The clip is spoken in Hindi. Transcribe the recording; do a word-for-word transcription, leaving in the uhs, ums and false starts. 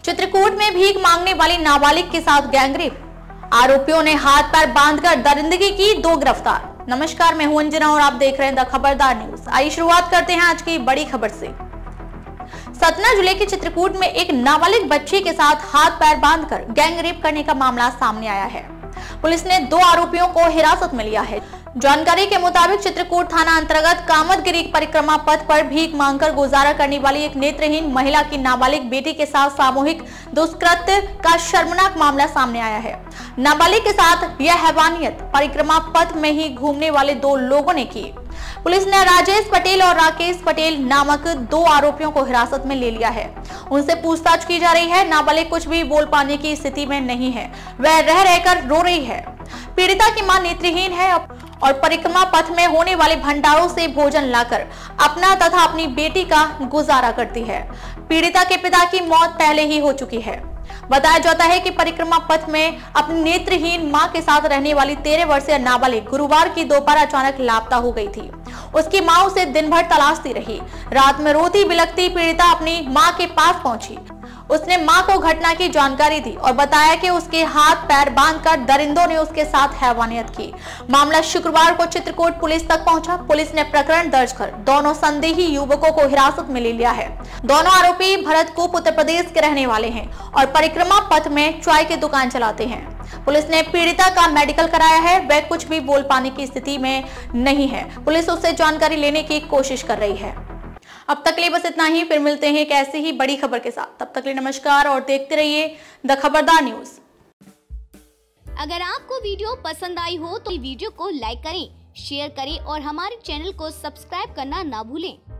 चित्रकूट में भीख मांगने वाली नाबालिग के साथ गैंगरेप, आरोपियों ने हाथ पैर बांधकर दरिंदगी की, दो गिरफ्तार। नमस्कार, मैं हूं अंजना और आप देख रहे हैं द खबरदार न्यूज। आइए शुरुआत करते हैं आज की बड़ी खबर से। सतना जिले के चित्रकूट में एक नाबालिग बच्ची के साथ हाथ पैर बांधकर गैंगरेप करने का मामला सामने आया है। पुलिस ने दो आरोपियों को हिरासत में लिया है। जानकारी के मुताबिक चित्रकूट थाना अंतर्गत कामतगिरी परिक्रमा पथ पर भीख मांगकर गुजारा करने वाली एक नेत्रहीन महिला की नाबालिग बेटी के साथ सामूहिक दुष्कृत्य का शर्मनाक मामला सामने आया है। नाबालिग के साथ यह हैवानियत परिक्रमा पथ में ही घूमने वाले दो लोगों ने की। पुलिस ने राजेश पटेल और राकेश पटेल नामक दो आरोपियों को हिरासत में ले लिया है। उनसे पूछताछ की जा रही है। नाबालिग कुछ भी बोल पाने की स्थिति में नहीं है, वह रह रहकर रो रही है। पीड़िता की मां नेत्रहीन है और परिक्रमा पथ में होने वाले भंडारों से भोजन लाकर अपना तथा अपनी बेटी का गुजारा करती है। पीड़िता के पिता की मौत पहले ही हो चुकी है। बताया जाता है कि परिक्रमा पथ में अपनी नेत्रहीन मां के साथ रहने वाली तेरह वर्षीय नाबालिग गुरुवार की दोपहर अचानक लापता हो गई थी। उसकी मां उसे दिन भर तलाशती रही। रात में रोती बिलखती पीड़िता अपनी मां के पास पहुंची। उसने मां को घटना की जानकारी दी और बताया कि उसके हाथ पैर बांधकर दरिंदों ने उसके साथ हैवानियत की। मामला शुक्रवार को चित्रकूट पुलिस तक पहुंचा। पुलिस ने प्रकरण दर्ज कर दोनों संदेही युवकों को हिरासत में ले लिया है। दोनों आरोपी भरतकूप उत्तर प्रदेश के रहने वाले हैं और परिक्रमा पथ में चाय की दुकान चलाते हैं। पुलिस ने पीड़िता का मेडिकल कराया है। वह कुछ भी बोल पाने की स्थिति में नहीं है। पुलिस उससे जानकारी लेने की कोशिश कर रही है। अब तक के लिए बस इतना ही। फिर मिलते हैं एक ऐसी ही बड़ी खबर के साथ। तब तक के लिए नमस्कार और देखते रहिए द खबरदार न्यूज। अगर आपको वीडियो पसंद आई हो तो वीडियो को लाइक करें, शेयर करें और हमारे चैनल को सब्सक्राइब करना ना भूलें।